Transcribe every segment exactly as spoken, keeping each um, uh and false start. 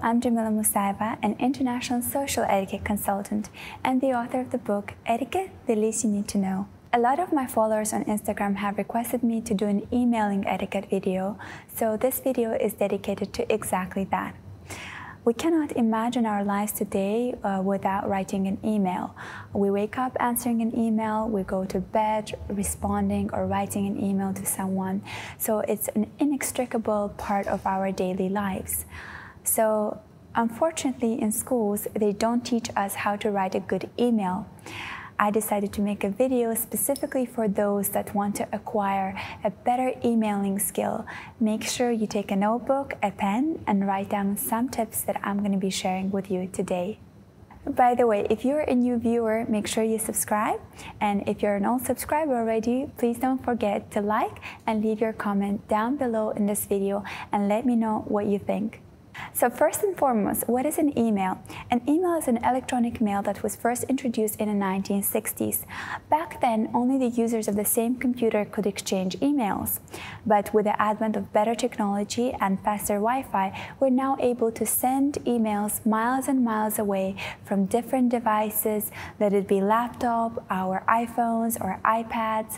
I'm Jamila Musaeva, an international social etiquette consultant and the author of the book, Etiquette, the Least You Need to Know. A lot of my followers on Instagram have requested me to do an emailing etiquette video, so this video is dedicated to exactly that. We cannot imagine our lives today uh, without writing an email. We wake up answering an email, we go to bed responding or writing an email to someone. So it's an inextricable part of our daily lives. So unfortunately in schools, they don't teach us how to write a good email. I decided to make a video specifically for those that want to acquire a better emailing skill. Make sure you take a notebook, a pen, and write down some tips that I'm going to be sharing with you today. By the way, if you're a new viewer, make sure you subscribe. And if you're an old subscriber already, please don't forget to like and leave your comment down below in this video and let me know what you think. So first and foremost, what is an email? An email is an electronic mail that was first introduced in the nineteen sixties. Back then, only the users of the same computer could exchange emails. But with the advent of better technology and faster Wi-Fi, we're now able to send emails miles and miles away from different devices, let it be laptop, our iPhones or iPads.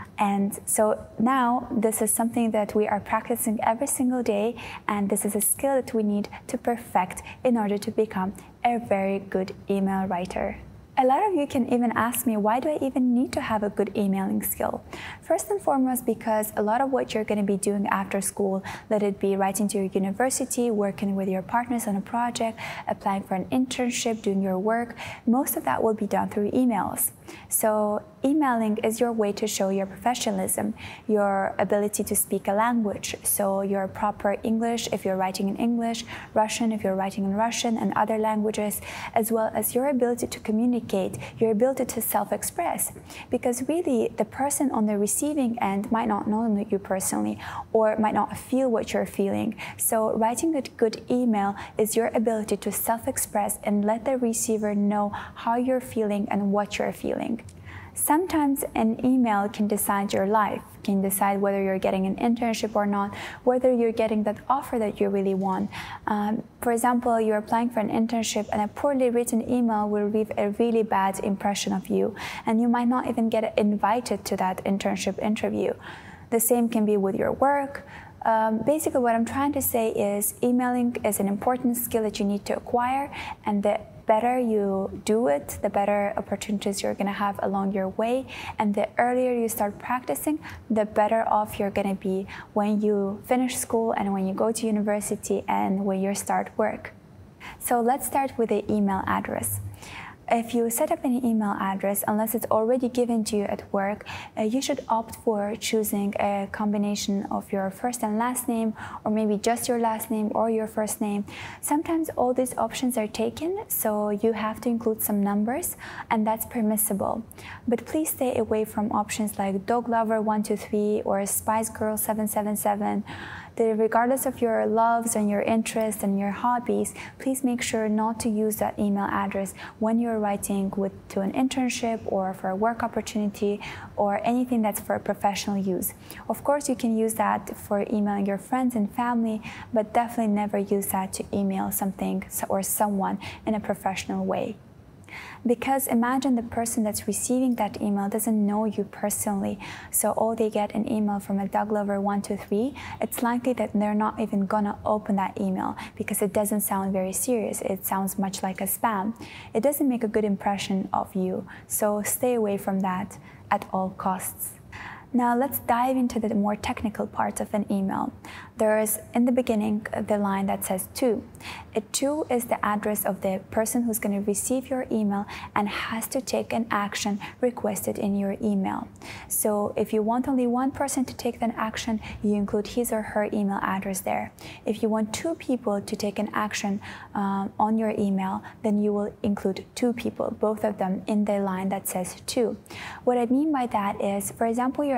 And so now this is something that we are practicing every single day, and this is a skill that we need to perfect in order to become a very good email writer. A lot of you can even ask me, why do I even need to have a good emailing skill? First and foremost, because a lot of what you're going to be doing after school, let it be writing to your university, working with your partners on a project, applying for an internship, doing your work, most of that will be done through emails. So emailing is your way to show your professionalism, your ability to speak a language. So your proper English if you're writing in English, Russian if you're writing in Russian, and other languages, as well as your ability to communicate, your ability to self-express. Because really, the person on the receiving end might not know you personally or might not feel what you're feeling. So writing a good email is your ability to self-express and let the receiver know how you're feeling and what you're feeling. Sometimes an email can decide your life, can decide whether you're getting an internship or not, whether you're getting that offer that you really want. Um, for example, you're applying for an internship and a poorly written email will leave a really bad impression of you, and you might not even get invited to that internship interview. The same can be with your work. Um, basically, what I'm trying to say is emailing is an important skill that you need to acquire, and the better you do it, the better opportunities you're going to have along your way, and the earlier you start practicing, the better off you're going to be when you finish school and when you go to university and when you start work. So let's start with the email address. If you set up an email address, unless it's already given to you at work, uh, you should opt for choosing a combination of your first and last name, or maybe just your last name or your first name. Sometimes all these options are taken, so you have to include some numbers, and that's permissible. But please stay away from options like Dog Lover one two three or Spice Girl seven seven seven. Regardless of your loves and your interests and your hobbies, please make sure not to use that email address when you're writing with, to an internship or for a work opportunity or anything that's for professional use. Of course, you can use that for emailing your friends and family, but definitely never use that to email something or someone in a professional way. Because imagine the person that's receiving that email doesn't know you personally, so all they get an email from a Dog Lover one two three, it's likely that they're not even gonna open that email because it doesn't sound very serious. It sounds much like a spam. It doesn't make a good impression of you, so stay away from that at all costs. Now let's dive into the more technical parts of an email. There is, in the beginning, the line that says to. A to is the address of the person who's going to receive your email and has to take an action requested in your email. So if you want only one person to take an action, you include his or her email address there. If you want two people to take an action um, on your email, then you will include two people, both of them in the line that says to. What I mean by that is, for example, you're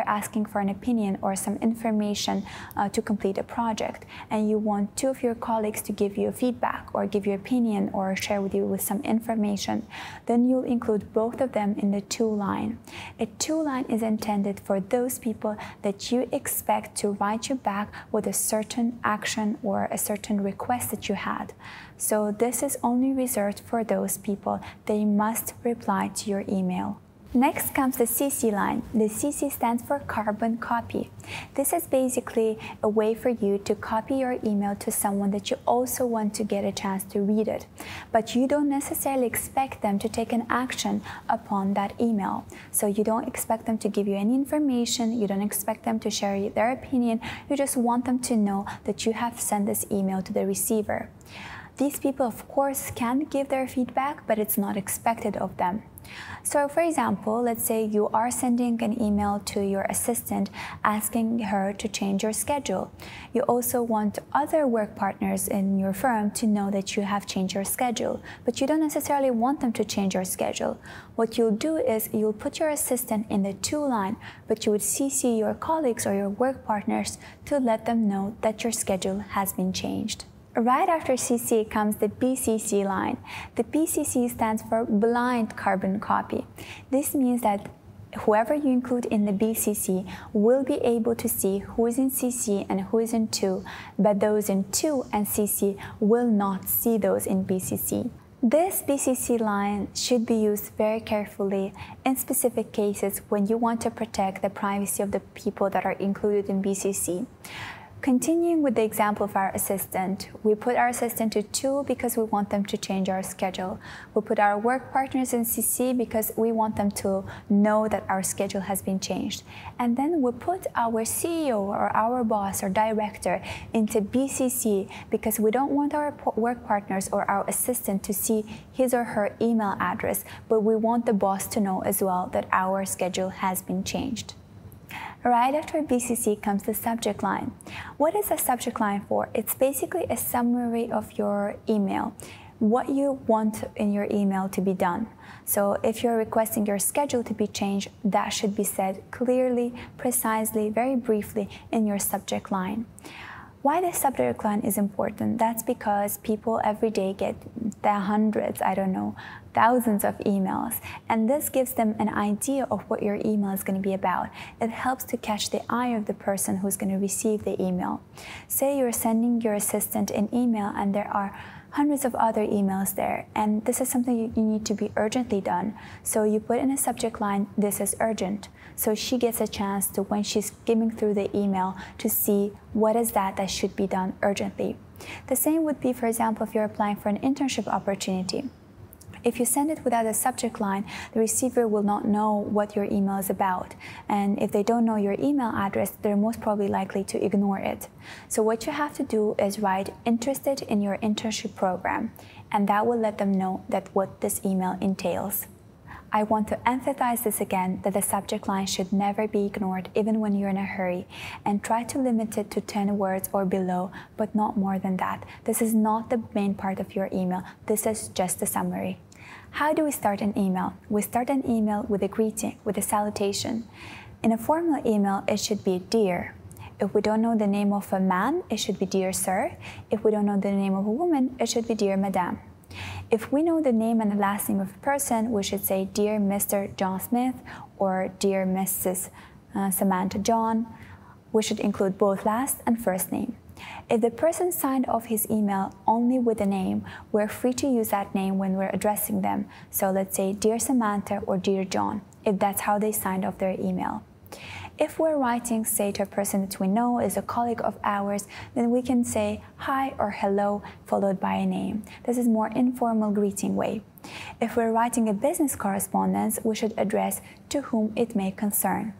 you're asking for an opinion or some information uh, to complete a project, and you want two of your colleagues to give you feedback or give you opinion or share with you with some information, then you'll include both of them in the to line. A to line is intended for those people that you expect to write you back with a certain action or a certain request that you had. So this is only reserved for those people. They must reply to your email. Next comes the C C line. The C C stands for carbon copy. This is basically a way for you to copy your email to someone that you also want to get a chance to read it, but you don't necessarily expect them to take an action upon that email. So you don't expect them to give you any information, you don't expect them to share their opinion, you just want them to know that you have sent this email to the receiver. These people, of course, can give their feedback, but it's not expected of them. So, for example, let's say you are sending an email to your assistant asking her to change your schedule. You also want other work partners in your firm to know that you have changed your schedule, but you don't necessarily want them to change your schedule. What you'll do is you'll put your assistant in the to line, but you would C C your colleagues or your work partners to let them know that your schedule has been changed. Right after C C comes the B C C line. The B C C stands for blind carbon copy. This means that whoever you include in the B C C will be able to see who is in C C and who is in to, but those in to and C C will not see those in B C C. This B C C line should be used very carefully in specific cases when you want to protect the privacy of the people that are included in B C C. Continuing with the example of our assistant, we put our assistant to to because we want them to change our schedule. We put our work partners in C C because we want them to know that our schedule has been changed. And then we put our C E O or our boss or director into B C C because we don't want our work partners or our assistant to see his or her email address, but we want the boss to know as well that our schedule has been changed. Right after B C C comes the subject line. What is a subject line for? It's basically a summary of your email, what you want in your email to be done. So if you're requesting your schedule to be changed, that should be said clearly, precisely, very briefly in your subject line. Why the subject line is important? That's because people every day get the hundreds, I don't know, thousands of emails, and this gives them an idea of what your email is going to be about. It helps to catch the eye of the person who's going to receive the email. Say you're sending your assistant an email and there are hundreds of other emails there, and this is something you need to be urgently done. So you put in a subject line, this is urgent. So she gets a chance to, when she's skimming through the email, to see what is that that should be done urgently. The same would be, for example, if you're applying for an internship opportunity. If you send it without a subject line, the receiver will not know what your email is about. And if they don't know your email address, they're most probably likely to ignore it. So what you have to do is write "interested in your internship program," and that will let them know that what this email entails. I want to emphasize this again, that the subject line should never be ignored even when you're in a hurry, and try to limit it to ten words or below, but not more than that. This is not the main part of your email. This is just a summary. How do we start an email? We start an email with a greeting, with a salutation. In a formal email, it should be "Dear." If we don't know the name of a man, it should be "Dear Sir." If we don't know the name of a woman, it should be "Dear Madame." If we know the name and the last name of a person, we should say "Dear Mister John Smith" or "Dear Missus Uh, Samantha John." We should include both last and first name. If the person signed off his email only with a name, we're free to use that name when we're addressing them. So let's say "Dear Samantha" or "Dear John," if that's how they signed off their email. If we're writing, say, to a person that we know is a colleague of ours, then we can say "Hi" or "Hello" followed by a name. This is more informal greeting way. If we're writing a business correspondence, we should address "To whom it may concern."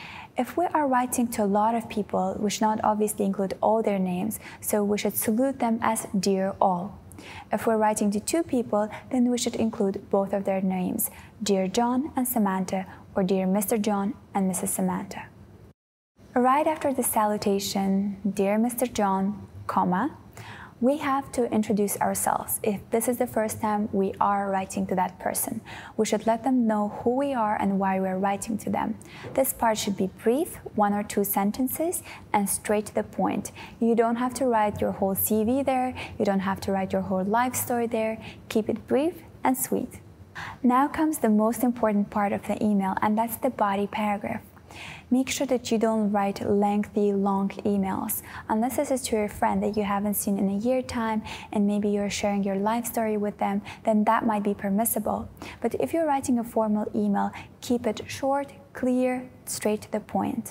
If we are writing to a lot of people, we should not obviously include all their names, so we should salute them as "Dear all." If we're writing to two people, then we should include both of their names, "Dear John and Samantha," or "Dear Mister John and Missus Samantha." Right after the salutation, "Dear Mister John, comma," We have to introduce ourselves. If this is the first time we are writing to that person, we should let them know who we are and why we're writing to them. This part should be brief, one or two sentences, and straight to the point. You don't have to write your whole C V there, you don't have to write your whole life story there. Keep it brief and sweet. Now comes the most important part of the email, and that's the body paragraph. Make sure that you don't write lengthy, long emails. Unless this is to your friend that you haven't seen in a year time and maybe you're sharing your life story with them, then that might be permissible. But if you're writing a formal email, keep it short, clear, straight to the point.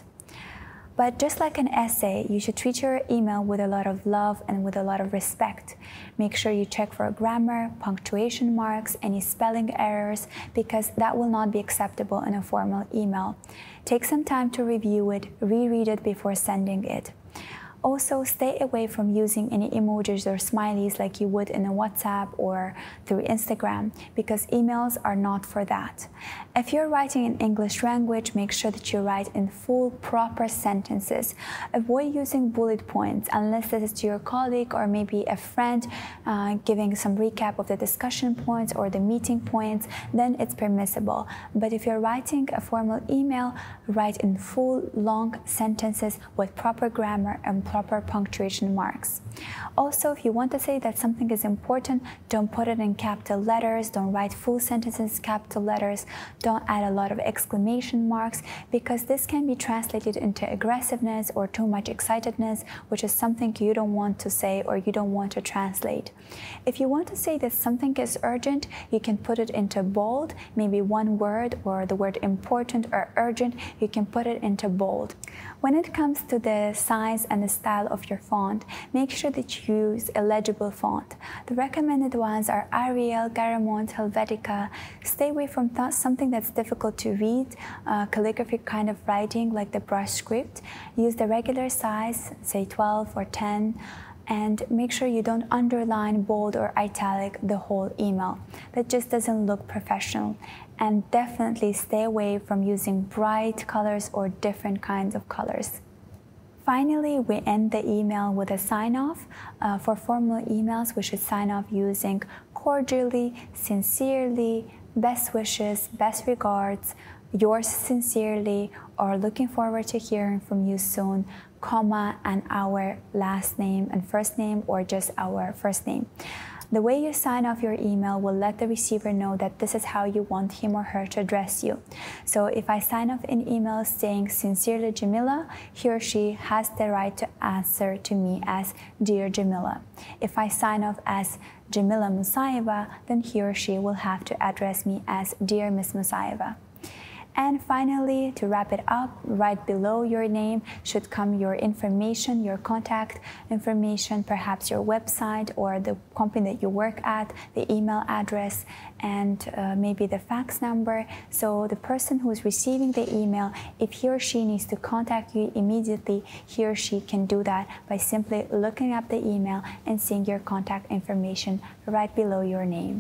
But just like an essay, you should treat your email with a lot of love and with a lot of respect. Make sure you check for grammar, punctuation marks, any spelling errors, because that will not be acceptable in a formal email. Take some time to review it, reread it before sending it. Also, stay away from using any emojis or smileys like you would in a WhatsApp or through Instagram, because emails are not for that. If you're writing in English language, make sure that you write in full, proper sentences. Avoid using bullet points unless this is to your colleague or maybe a friend uh, giving some recap of the discussion points or the meeting points, then it's permissible. But if you're writing a formal email, write in full, long sentences with proper grammar and proper punctuation marks. Also, if you want to say that something is important, don't put it in capital letters, don't write full sentences in capital letters, don't add a lot of exclamation marks, because this can be translated into aggressiveness or too much excitedness, which is something you don't want to say or you don't want to translate. If you want to say that something is urgent, you can put it into bold, maybe one word, or the word important or urgent, you can put it into bold. When it comes to the size and the style of your font, make sure that you use a legible font. The recommended ones are Arial, Garamond, Helvetica. Stay away from th something that's difficult to read, uh, calligraphy kind of writing like the brush script. Use the regular size, say twelve or ten. And make sure you don't underline, bold, or italic the whole email. That just doesn't look professional. And definitely stay away from using bright colors or different kinds of colors. Finally, we end the email with a sign-off. Uh, for formal emails, we should sign off using cordially, sincerely, best wishes, best regards, yours sincerely, or looking forward to hearing from you soon, comma, and our last name and first name, or just our first name. The way you sign off your email will let the receiver know that this is how you want him or her to address you. So if I sign off an email saying sincerely Jamila, he or she has the right to answer to me as Dear Jamila. If I sign off as Jamila Musayeva, then he or she will have to address me as Dear Miss Musayeva. And finally, to wrap it up, right below your name should come your information, your contact information, perhaps your website or the company that you work at, the email address, and uh, maybe the fax number. So the person who is receiving the email, if he or she needs to contact you immediately, he or she can do that by simply looking up the email and seeing your contact information right below your name.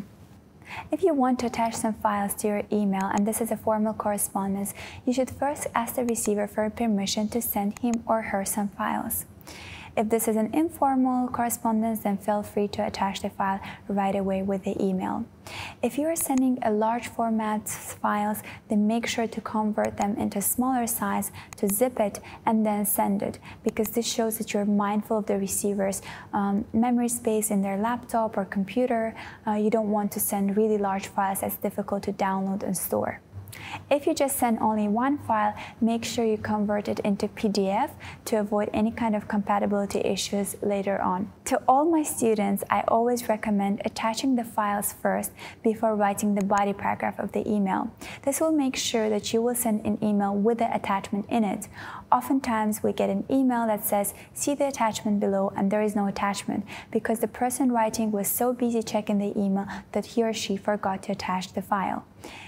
If you want to attach some files to your email, and this is a formal correspondence, you should first ask the receiver for permission to send him or her some files. If this is an informal correspondence, then feel free to attach the file right away with the email. If you are sending a large format files, then make sure to convert them into smaller size, to zip it, and then send it, because this shows that you're mindful of the receiver's um, memory space in their laptop or computer. Uh, you don't want to send really large files that's difficult to download and store. If you just send only one file, make sure you convert it into P D F to avoid any kind of compatibility issues later on. To all my students, I always recommend attaching the files first before writing the body paragraph of the email. This will make sure that you will send an email with the attachment in it. Oftentimes, we get an email that says, see the attachment below, and there is no attachment because the person writing was so busy checking the email that he or she forgot to attach the file.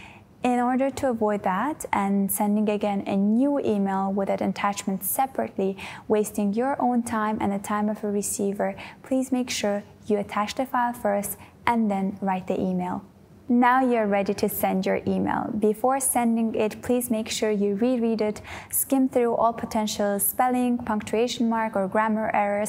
In order to avoid that and sending again a new email with an attachment separately, wasting your own time and the time of a receiver, please make sure you attach the file first and then write the email. Now you're ready to send your email. Before sending it, please make sure you reread it, skim through all potential spelling, punctuation mark, or grammar errors.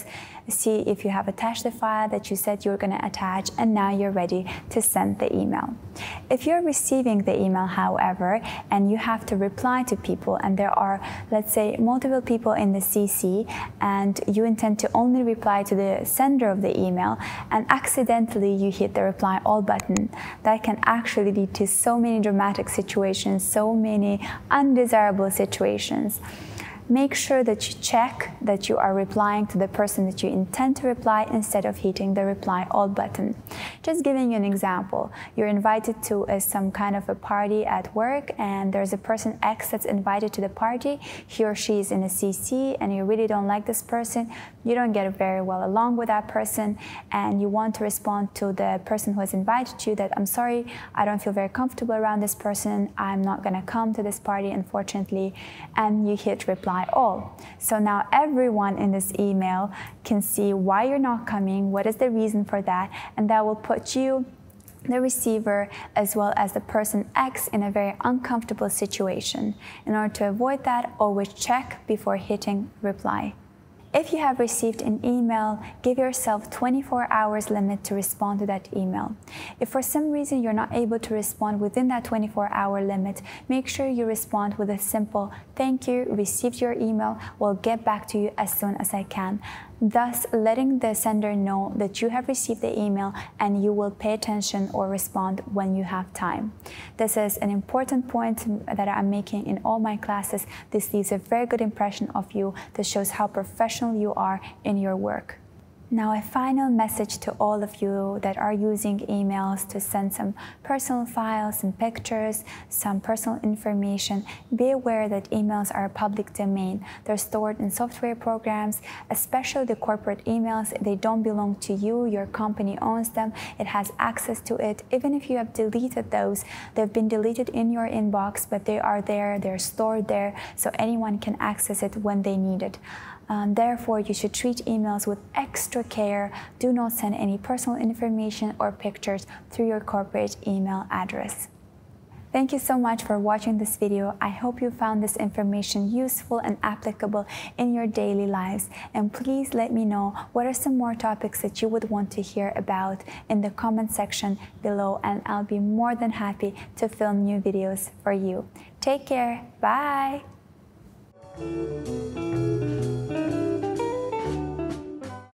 see if you have attached the file that you said you were going to attach, and now you're ready to send the email. If you're receiving the email, however, and you have to reply to people, and there are, let's say, multiple people in the C C, and you intend to only reply to the sender of the email, and accidentally you hit the reply all button, that can actually lead to so many dramatic situations, so many undesirable situations. Make sure that you check that you are replying to the person that you intend to reply instead of hitting the reply all button. Just giving you an example, you're invited to a, some kind of a party at work, and there's a person X that's invited to the party. He or she is in a C C, and you really don't like this person. You don't get very well along with that person, and you want to respond to the person who has invited you that, I'm sorry, I don't feel very comfortable around this person. I'm not going to come to this party, unfortunately, and you hit reply all. So now everyone in this email can see why you're not coming, what is the reason for that, and that will put you, the receiver, as well as the person X, in a very uncomfortable situation. In order to avoid that, always check before hitting reply. If you have received an email, give yourself twenty-four hours limit to respond to that email. If for some reason you're not able to respond within that twenty-four hour limit, make sure you respond with a simple "Thank you, received your email, will get back to you as soon as I can," thus letting the sender know that you have received the email and you will pay attention or respond when you have time. This is an important point that I'm making in all my classes. This leaves a very good impression of you. This shows how professional you are in your work. Now, a final message to all of you that are using emails to send some personal files, some pictures, some personal information. Be aware that emails are a public domain. They're stored in software programs, especially the corporate emails. They don't belong to you. Your company owns them. It has access to it. Even if you have deleted those, they've been deleted in your inbox, but they are there, they're stored there, so anyone can access it when they need it. Um, therefore, you should treat emails with extra care. Do not send any personal information or pictures through your corporate email address. Thank you so much for watching this video. I hope you found this information useful and applicable in your daily lives. And please let me know what are some more topics that you would want to hear about in the comment section below, and I'll be more than happy to film new videos for you. Take care. Bye. Thank you.